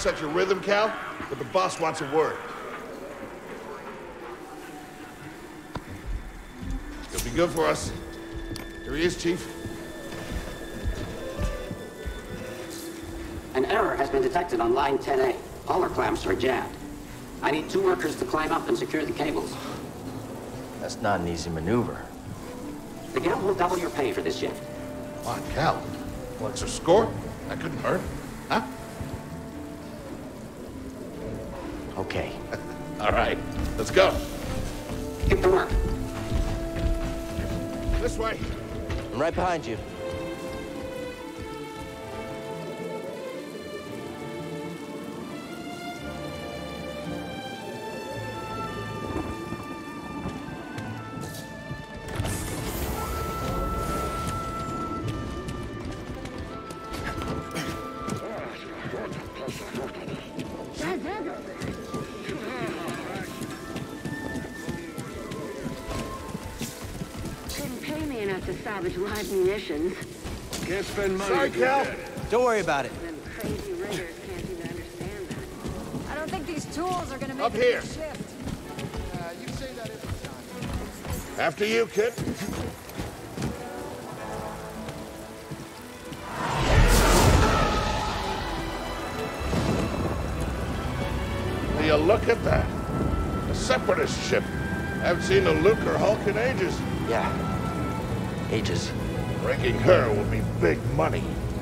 set your rhythm, Cal, but the boss wants a word. It'll be good for us. Here he is, Chief. An error has been detected on line 10A. All our clamps are jammed. I need 2 workers to climb up and secure the cables. That's not an easy maneuver. The guild will double your pay for this shift. Come on, Cal. Well, extra score? That couldn't hurt. Huh? Okay. All right. Let's go. Get to work. This way. I'm right behind you. To salvage live munitions. Can't spend money. Sorry, Cal. Don't worry about it. Them crazy riggers can't even understand that. I don't think these tools are gonna make Up a here. big shift. You say that every time. After you, kid. Will you look at that? A separatist ship. Haven't seen a Luke or Hulk in ages. Yeah. Ages. Breaking her will be big money.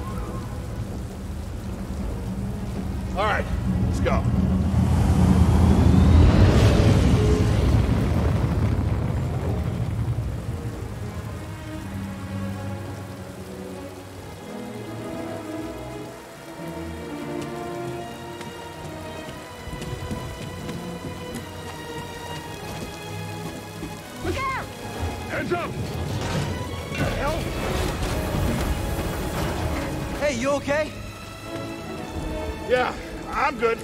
All right, let's go. Look out! Heads up! Hey, you okay? Yeah, I'm good.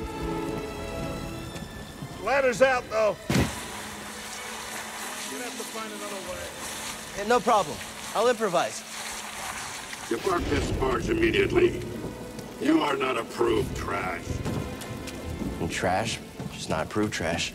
Ladder's out, though. You're gonna have to find another way. Yeah, no problem. I'll improvise. Depart this barge immediately. You are not approved trash. And trash, just not approved trash.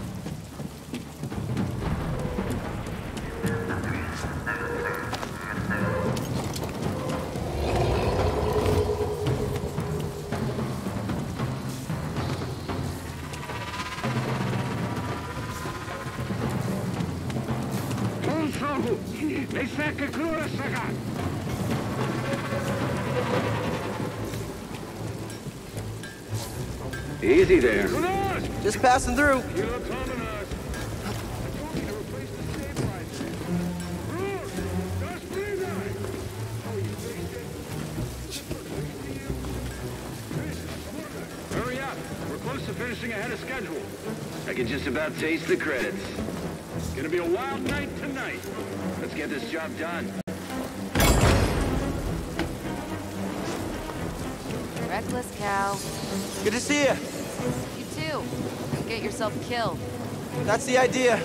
Easy there. Just passing through. Hurry up. We're close to finishing ahead of schedule. I can just about taste the credits. It's gonna be a wild night tonight. Let's get this job done. Reckless cow. Good to see you. You too. Don't get yourself killed. That's the idea.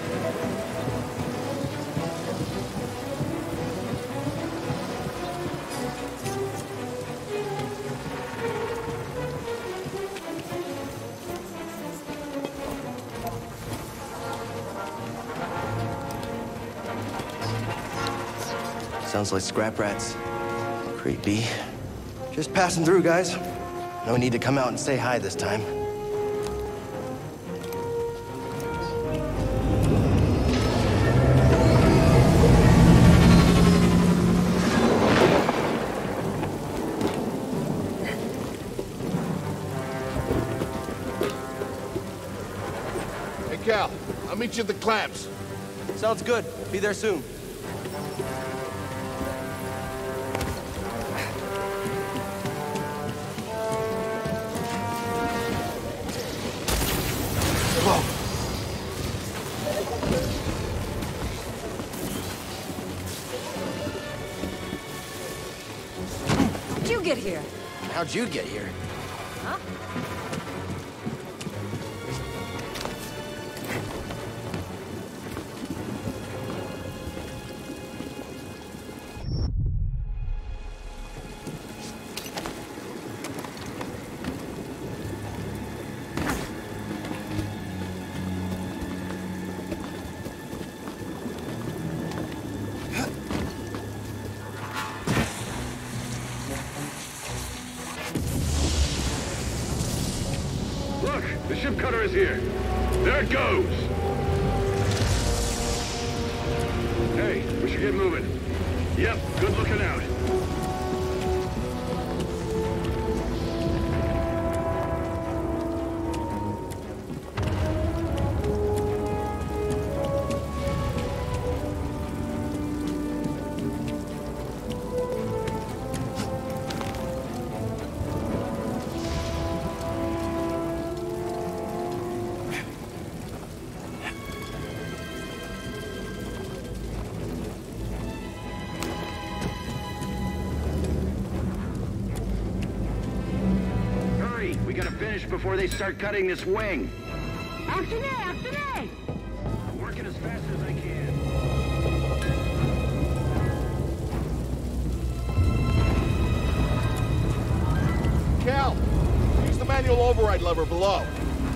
Sounds like scrap rats. Creepy. Just passing through, guys. No need to come out and say hi this time. Hey, Cal, I'll meet you at the clamps. Sounds good. Be there soon. How'd you get here? How'd you get here? Huh? cutter is here. There it goes. Hey, we should get moving. Yep, good looking out. Before they start cutting this wing. After me! I'm working as fast as I can. Cal, use the manual override lever below.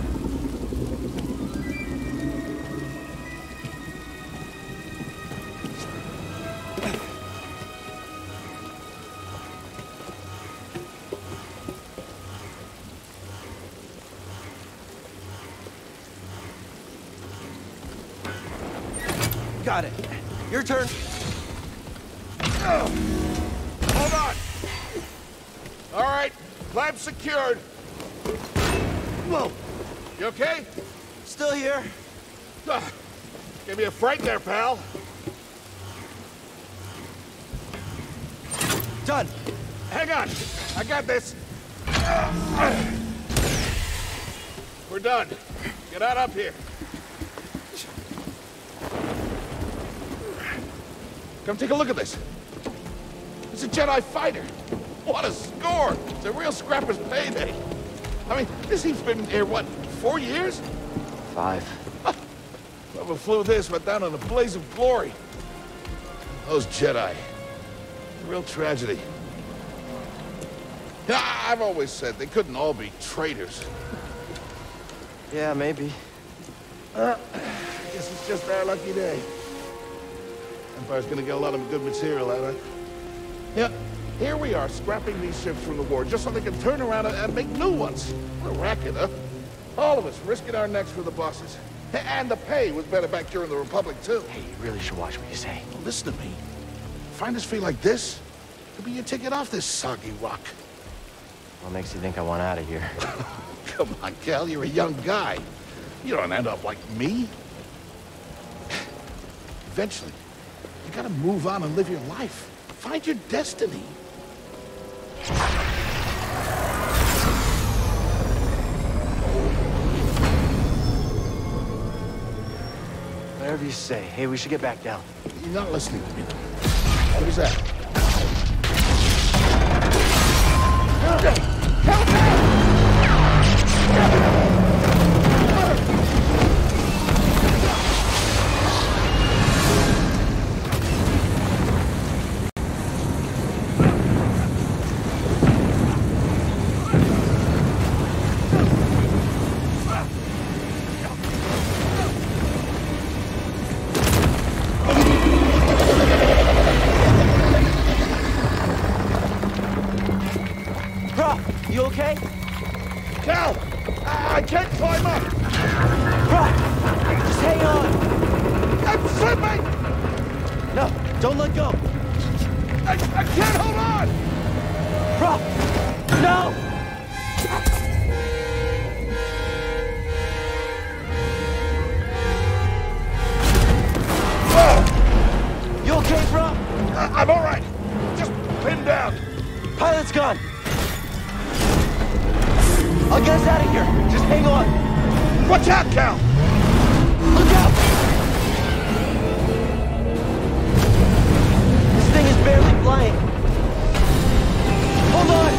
Got it. Your turn. Hold on. All right, clamp secured. Whoa. You okay? Still here. Give me a fright there, pal. Done. Hang on. I got this. We're done. Get out up here. Come take a look at this. It's a Jedi fighter. What a score! It's a real scrapper's payday. I mean, this thing's been here, what, 4 years? 5. Whoever flew this went down in a blaze of glory. Those Jedi. A real tragedy. Yeah, I've always said they couldn't all be traitors. Yeah, maybe. I guess it's just our lucky day. Empire's gonna get a lot of good material out of it. Yeah, here we are, scrapping these ships from the war, just so they can turn around and make new ones. What a racket, huh? All of us risking our necks for the bosses. And the pay was better back during the Republic, too. Hey, you really should watch what you say. Well, listen to me. Find us feel like this, could be your ticket off this soggy rock. What makes you think I want out of here? Come on, Cal, you're a young guy. You don't end up like me. Eventually, you gotta move on and live your life. Find your destiny. Whatever you say. Hey, we should get back down. You're not listening to me, though. What is that? You okay? Cal! I can't climb up! Brock, just hang on! I'm slipping! No, don't let go! I can't hold on! Brock, no! You okay, bro? I'm all right. Just pinned down. Pilot's gone. I'll get us out of here. Just hang on. Watch out, Cal! Look out! This thing is barely flying. Hold on!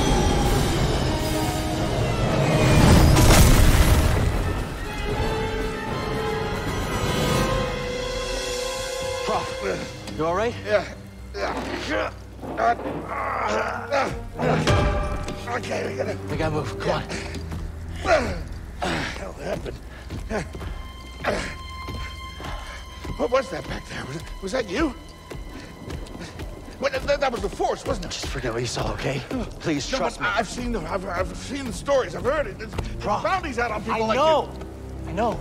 Prof, you all right? Yeah. Okay, We gotta move. Come on. Hell happened. What was that back there? Was that you? Wait, that was the Force, wasn't it? Just forget what you saw, okay? Please, No, trust but me. I've seen the stories. I've heard it. There's bounties out on people like you. I know.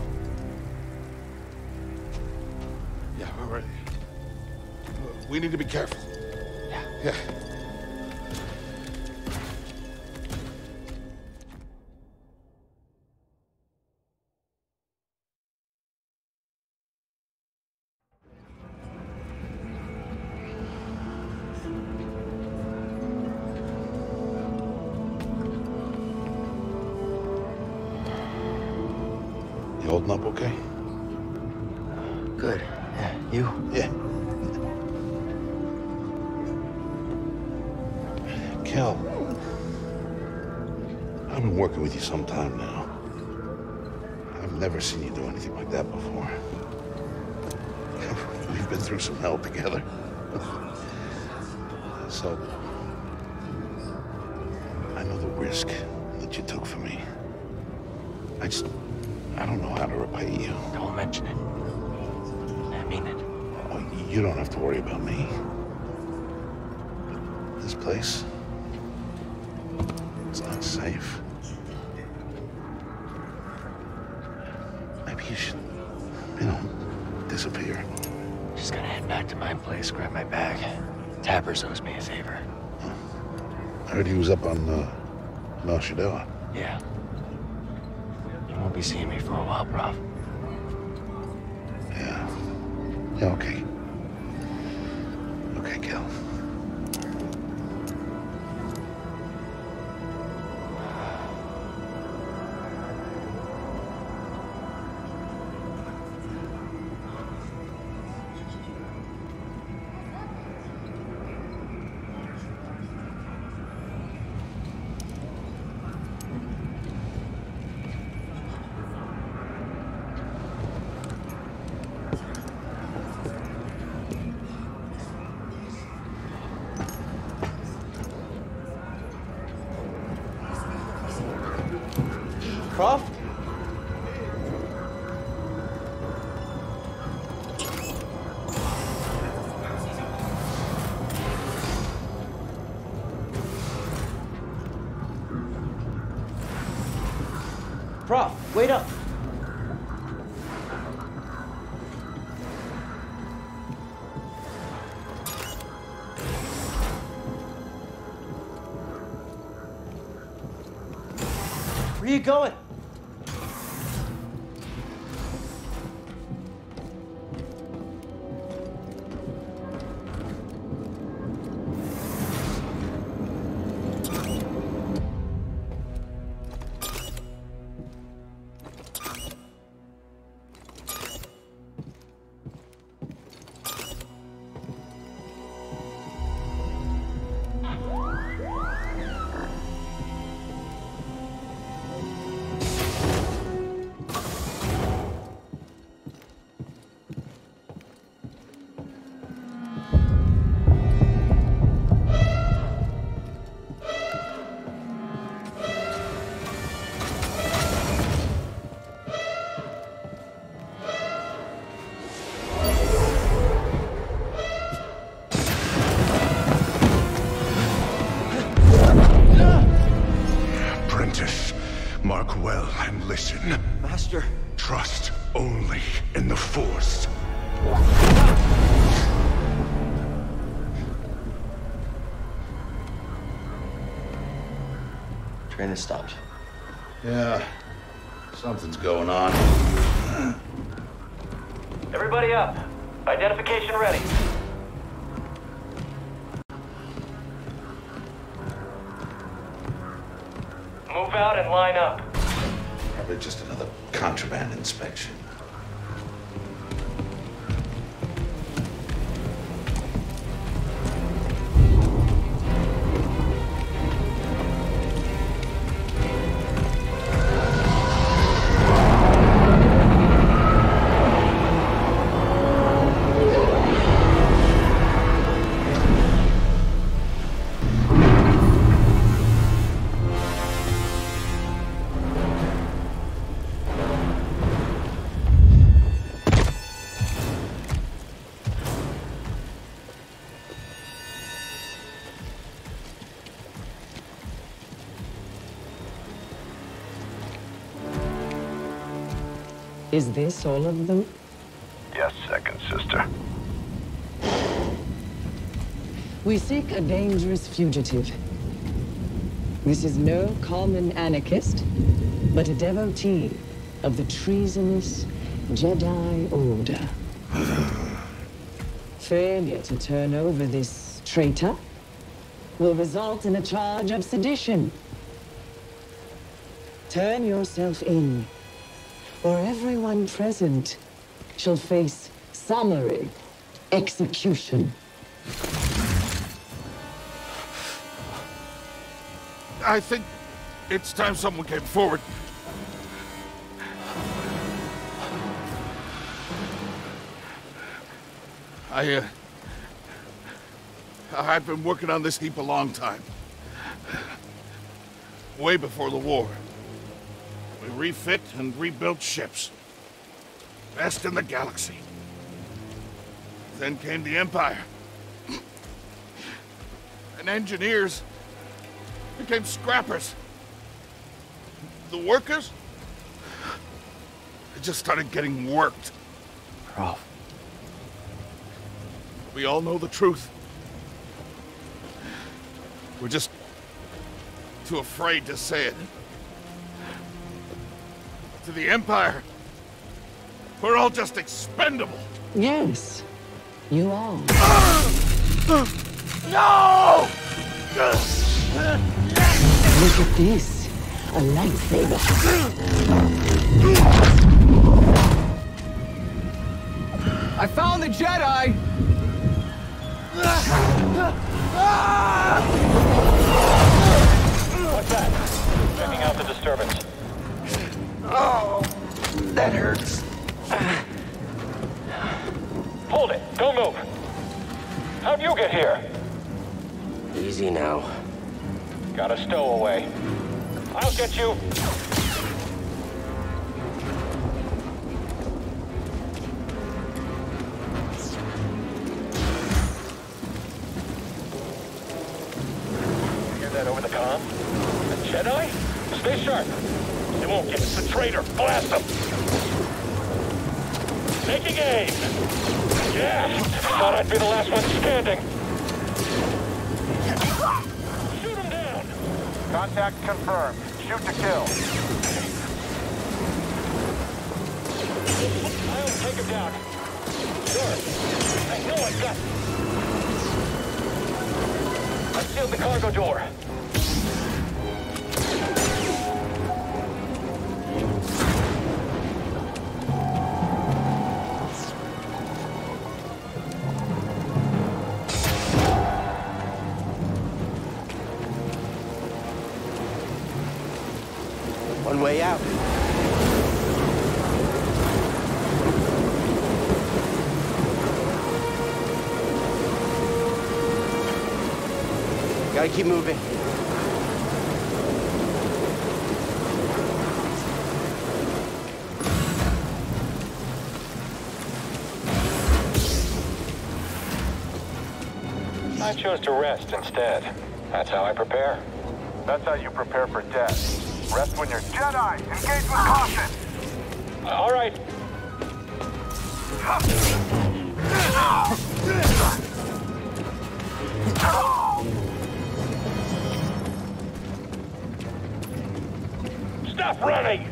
Yeah, all right. We need to be careful. Yeah. You holding up okay? Good. Yeah, you? Yeah. Kel, I've been working with you some time now. I've never seen you do anything like that before. We've been through some hell together. So, I know the risk that you took for me. I don't know how to repay you. Don't mention it. I mean it. Oh, you don't have to worry about me. But this place, it's not safe. Maybe you should, disappear. Just gonna head back to my place, grab my bag. Tappers owes me a favor. I heard he was up on, Machinations. Yeah. You won't be seeing me for a while, Prof. Yeah, okay. Okay, Kel. Croft? Prof, wait up. Where are you going? Mark well and listen. Master. Trust only in the Force. Train has stopped. Yeah, something's going on. Everybody up. Identification ready. Move out and line up. Probably just another contraband inspection. Is this all of them? Yes, second sister. We seek a dangerous fugitive. This is no common anarchist, but a devotee of the treasonous Jedi Order. Failure to turn over this traitor will result in a charge of sedition. Turn yourself in, or everyone present shall face summary execution. I think it's time someone came forward. I've been working on this heap a long time. Way before the war. We refit and rebuilt ships. Best in the galaxy. Then came the Empire. And engineers became scrappers. The workers, they just started getting worked. Prof. We all know the truth. We're just too afraid to say it. To the Empire, we're all just expendable. Yes, you are. No! Look at this. A lightsaber. I found the Jedi! What's that? Checking out the disturbance. Oh, that hurts. Hold it! Don't move! How'd you get here? Easy now. Got a stowaway. I'll get you. Hear that over the comm? A Jedi? Stay sharp. They won't get us. The traitor. Blast them. Taking aim. Yeah. Thought I'd be the last one standing. Shoot him down. Contact confirmed. Shoot to kill. I'll take him down. Sure. I know I've got. I've sealed the cargo door. One way out. Gotta keep moving. I chose to rest instead. That's how I prepare. That's how you prepare for death. Rest when you're Jedi! Engage with caution! All right. Stop running!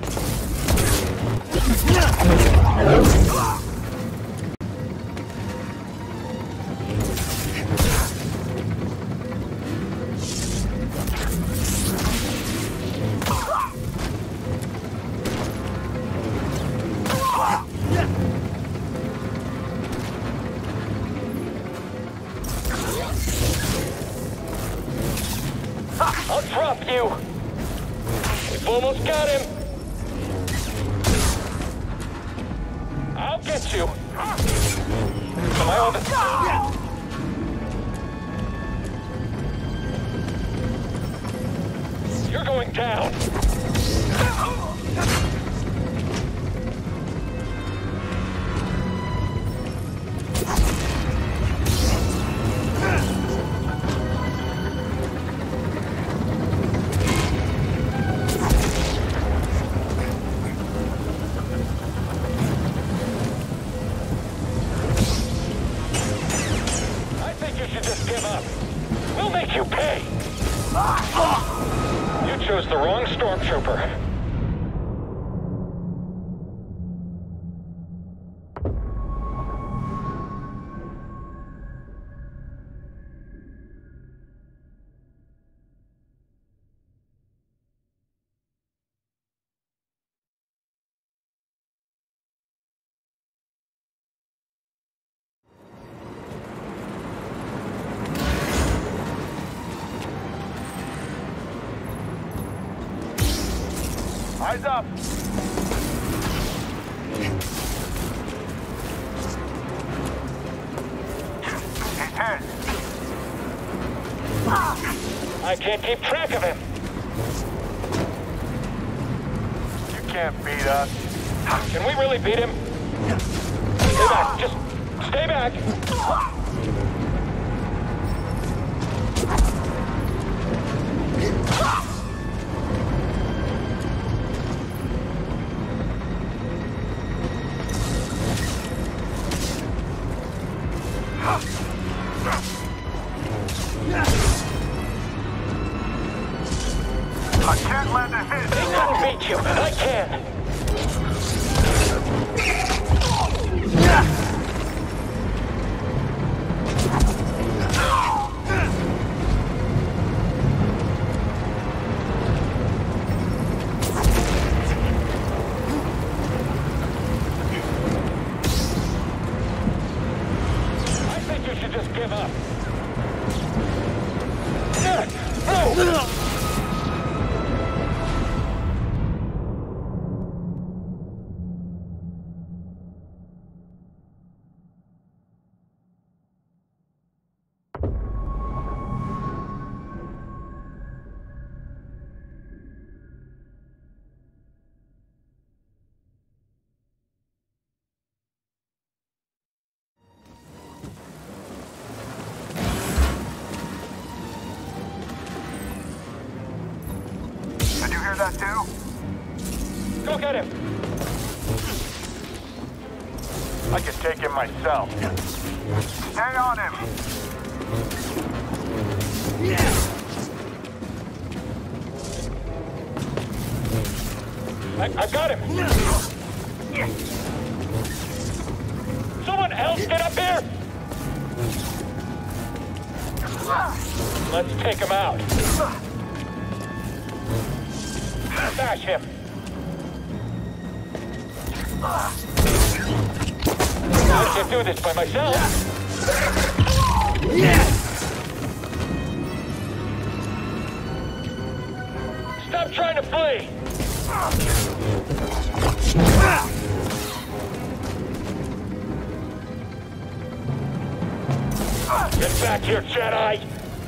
I'll drop you! We've almost got him! I'll get you! Am I on the... You're going down! Eyes up. He's hit. I can't keep track of him. You can't beat us. Can we really beat him? Stay back. Just stay back. I can't let this hit. They couldn't beat you. I can. I think you should just give up. No! Did you hear that too? Go get him! I can take him myself. Stay on him! I got him! Someone else get up here! Let's take him out. Smash him! I can't do this by myself! Stop trying to flee! Get back here, Jedi!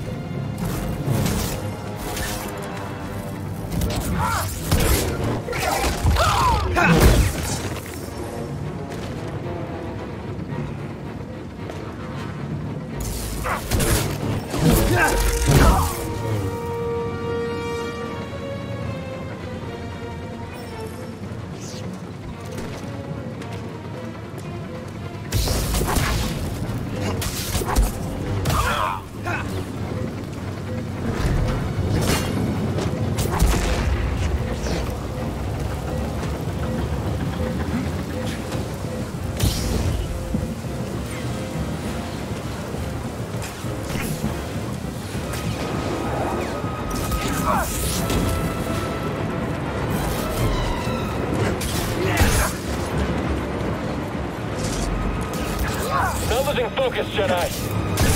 No losing focus, Jedi.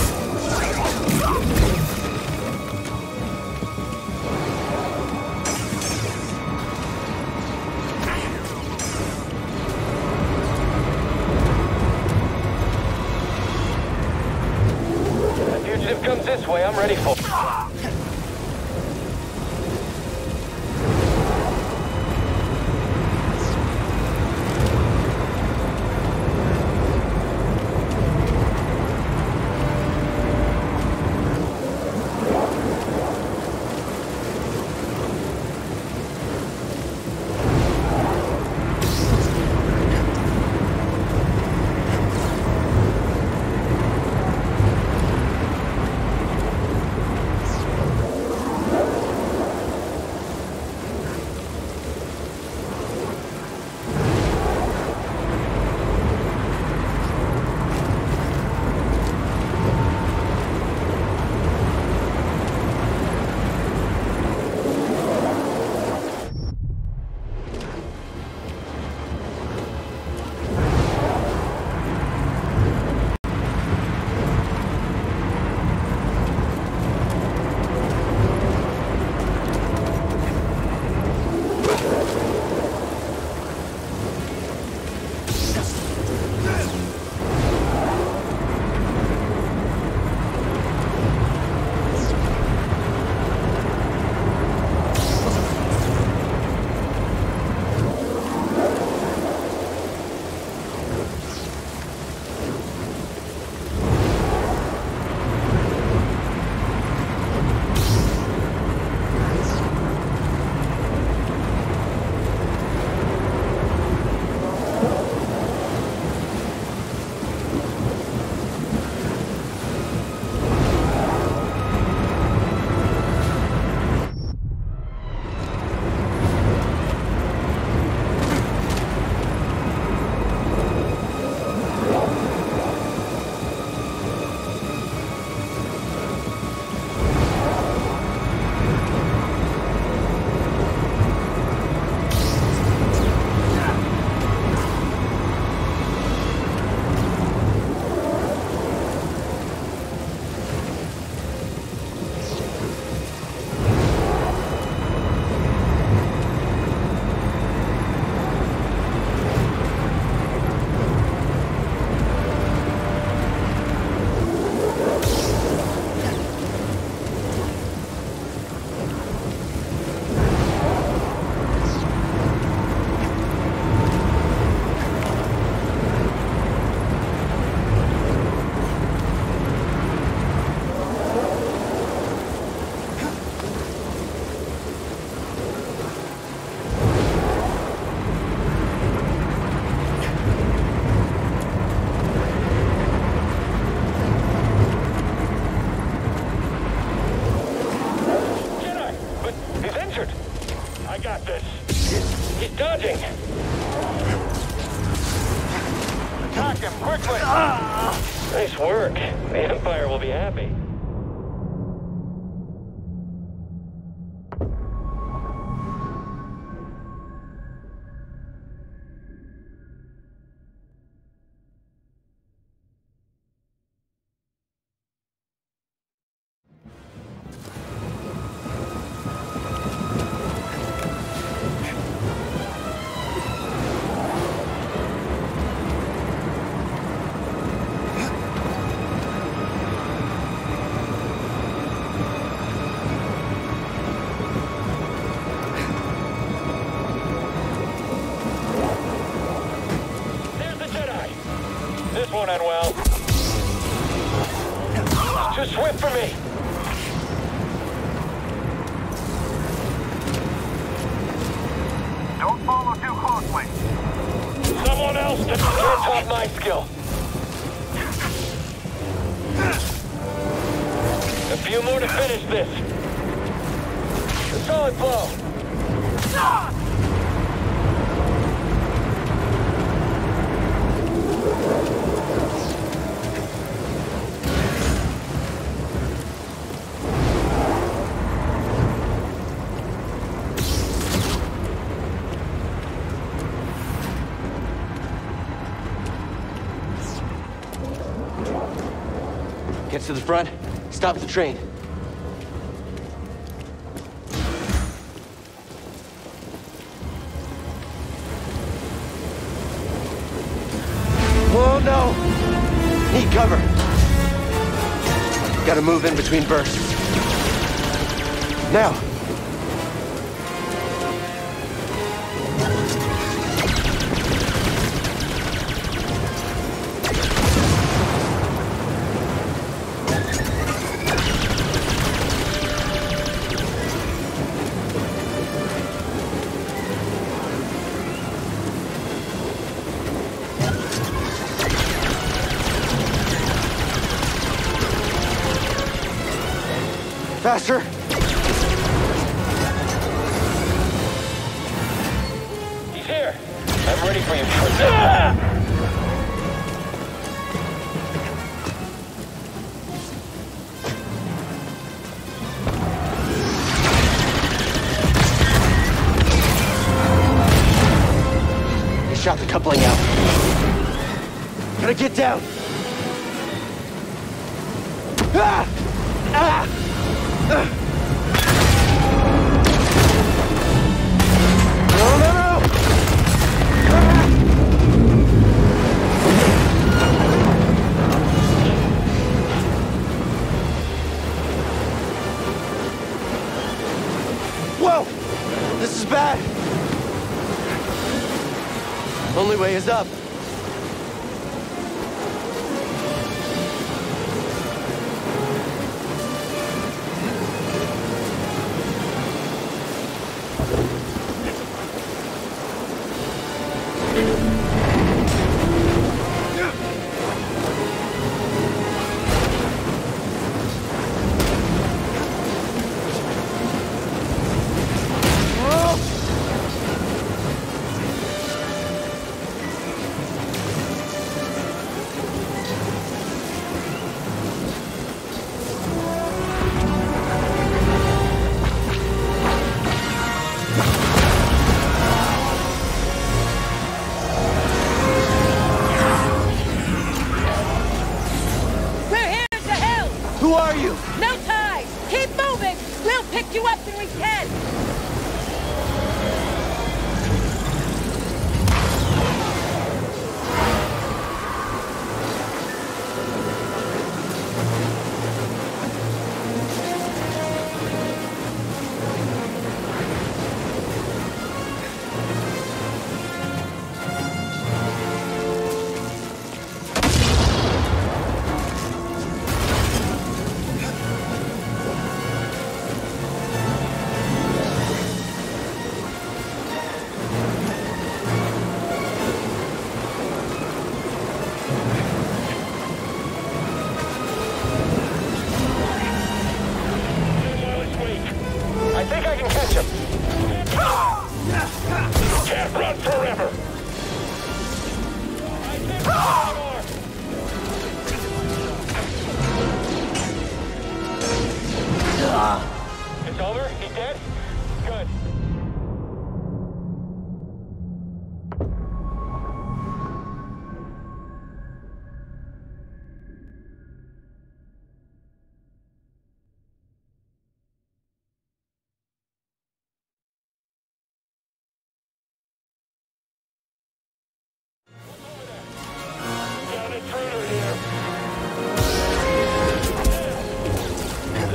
The fugitive comes this way, I'm ready for it. Attack him, quickly! Nice work. The Empire will be happy. This won't end well. It's too swift for me. Don't follow too closely. Someone else can't top my skill. A few more to finish this. A solid blow. Get to the front, stop the train. Oh no! Need cover. Gotta move in between bursts. Now! Faster! He's here! I'm ready for you. Ah! He shot the coupling out. Gotta get down! Ah! Ah! No, no, no! Whoa! This is bad! Only way is up.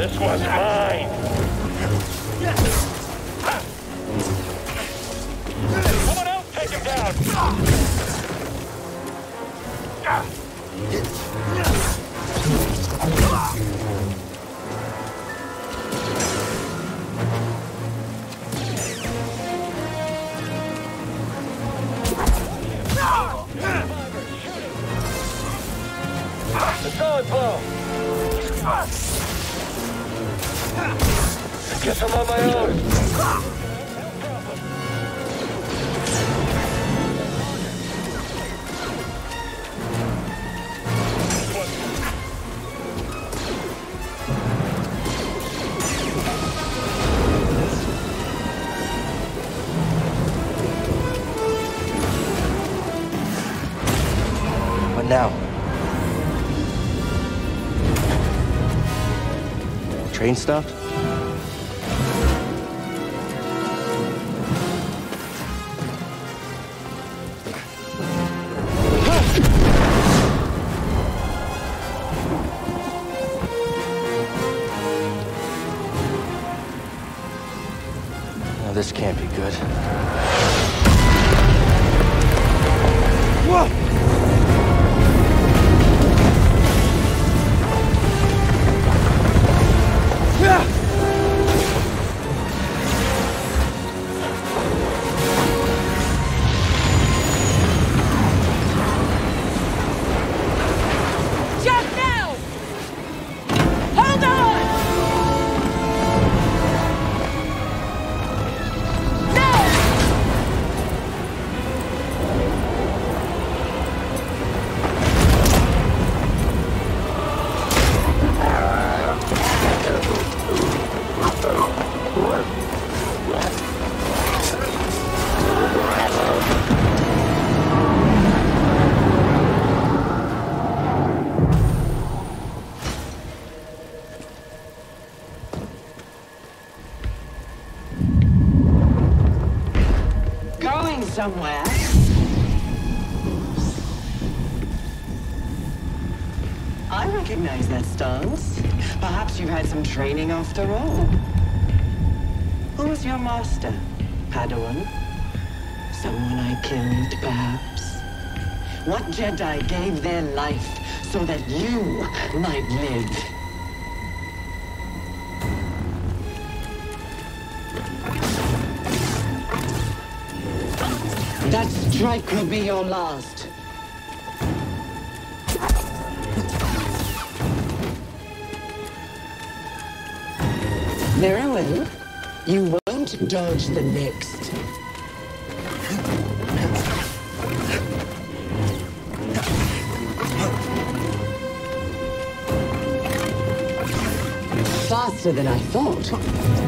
This was mine! Someone else take him down! A solid blow! Guess I'm on my own! What now? Train stopped? No, this can't be good. Whoa! Somewhere. I recognize that stance. Perhaps you've had some training after all. Who's your master, Padawan? Someone I killed, perhaps? What Jedi gave their life so that you might live? That strike will be your last. Very well. You won't dodge the next. Faster than I thought.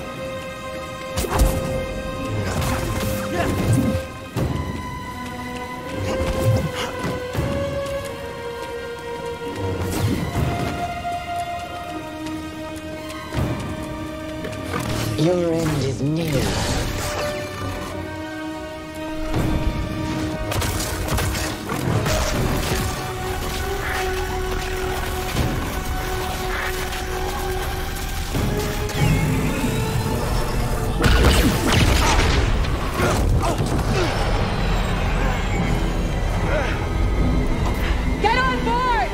Your end is near. Get on board!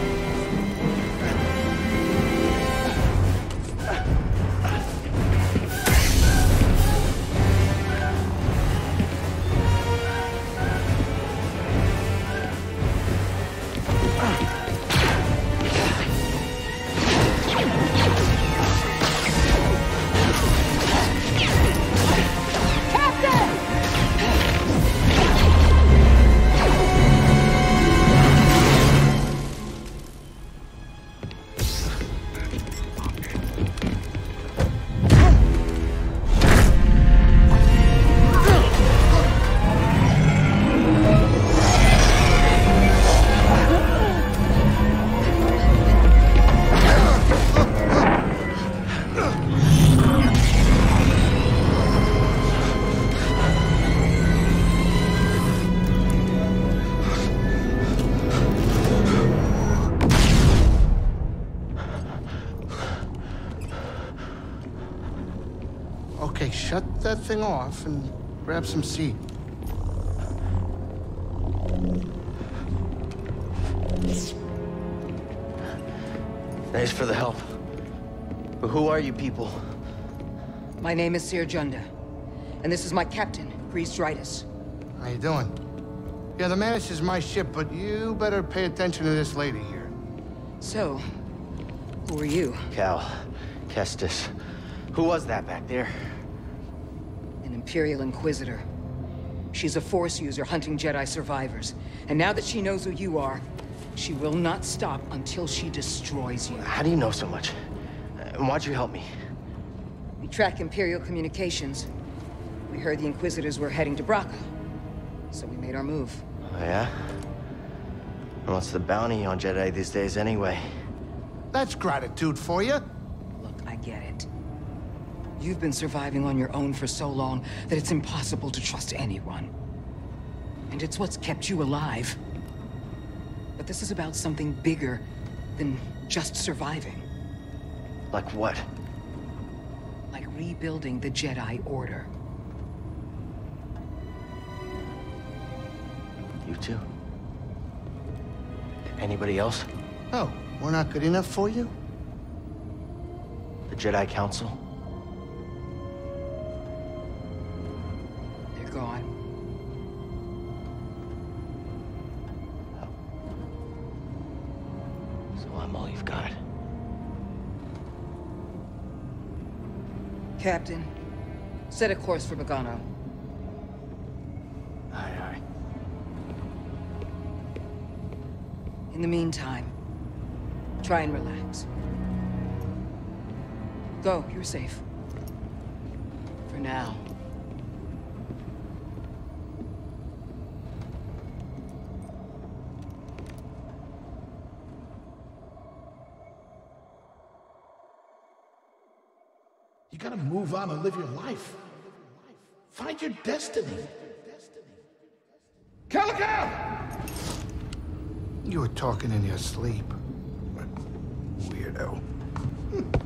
shut that thing off and grab some seat. Thanks for the help. But who are you people? My name is Sir Junda, and this is my captain, Grease Dritus. How you doing? Yeah, the Mantis is my ship, but you better pay attention to this lady here. So, who are you? Cal. Kestis. Who was that back there? An Imperial Inquisitor. She's a Force user hunting Jedi survivors. And now that she knows who you are, she will not stop until she destroys you. How do you know so much? And why'd you help me? We track Imperial communications. We heard the Inquisitors were heading to Braca, so we made our move. Oh, yeah? And what's the bounty on Jedi these days, anyway? That's gratitude for you. Look, I get it. You've been surviving on your own for so long that it's impossible to trust anyone. And it's what's kept you alive. But this is about something bigger than just surviving. Like what? Like rebuilding the Jedi Order. You too? Anybody else? Oh, we're not good enough for you? The Jedi Council? They're gone. So I'm all you've got. Captain, set a course for Bogano. Aye, aye. In the meantime, try and relax. Go, you're safe. For now. You gotta move on and live your life. Find your destiny. Calico! You were talking in your sleep. Weirdo.